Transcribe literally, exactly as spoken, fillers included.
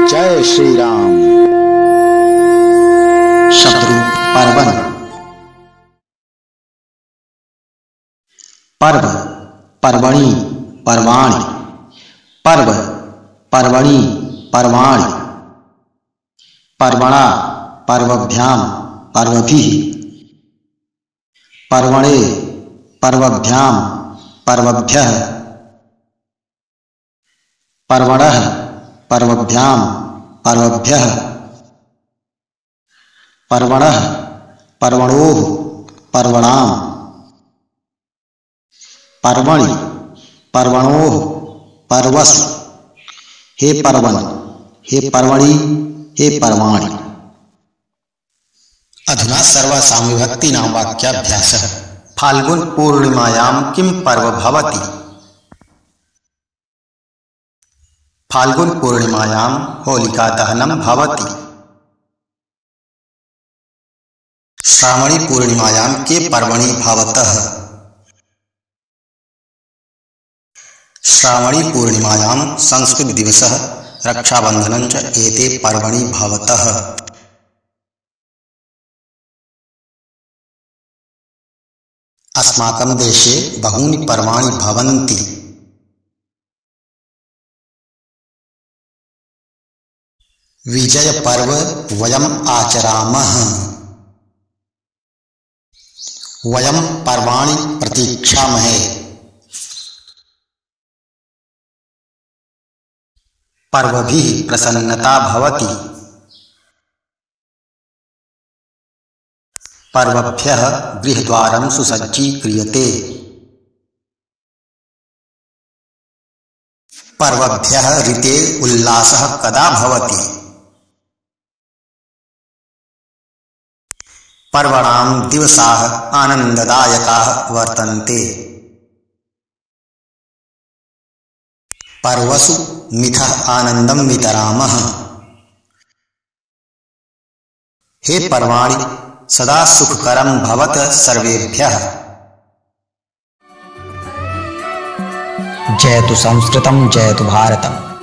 जय श्री राम। शत्रु पर्वन। पर्व पर्वणि पर्वाणि, पर्व पर्वणि पर्वाणि, पर्वणा पर्वभ्याम पर्वभिः, पर्वणे पर्वभ्याम पर्वभ्यः, पर्वणः पर्वभ्याम पर्वभ्यः, पर्वणः पर्वणोः पर्वणाम, पर्वणि पर्वणोः पर्वसु। हे पर्वन, हे पर्वणि, हे पर्वाणि। अधुना सर्वसामविभक्तीनां वाक्याभ्यासः। फाल्गुन पूर्णिमायां किं पर्व भवति? फाल्गुन पूर्णिमायां होलिका दहनं भवति। श्रावणी पूर्णिमायां के पर्वणि भवतः? श्रावणी पूर्णिमायां संस्कृत दिवसः, रक्षाबन्धनं च एते पर्वणि भवतः। अस्माकं देशे बहूनि पर्वाणि भवन्ति। विजय पर्व वयम् आचरामः। वयं पर्वाणि प्रतीक्षामहे। पर्वभिः प्रसन्नता भवति। पर्वभ्यः गृहद्वारं सुसज्जीक्रियते। पर्वभ्यः ऋते उल्लासः कदा भवति? पर्वणां दिवसाः आनन्ददायकाः वर्तन्ते। पर्वसु मिथः आनन्दं वितरामः। हे पर्वाणि सदा सुखकरं भवत सर्वेभ्यः। जयतु संस्कृतं, जयतु भारतम्।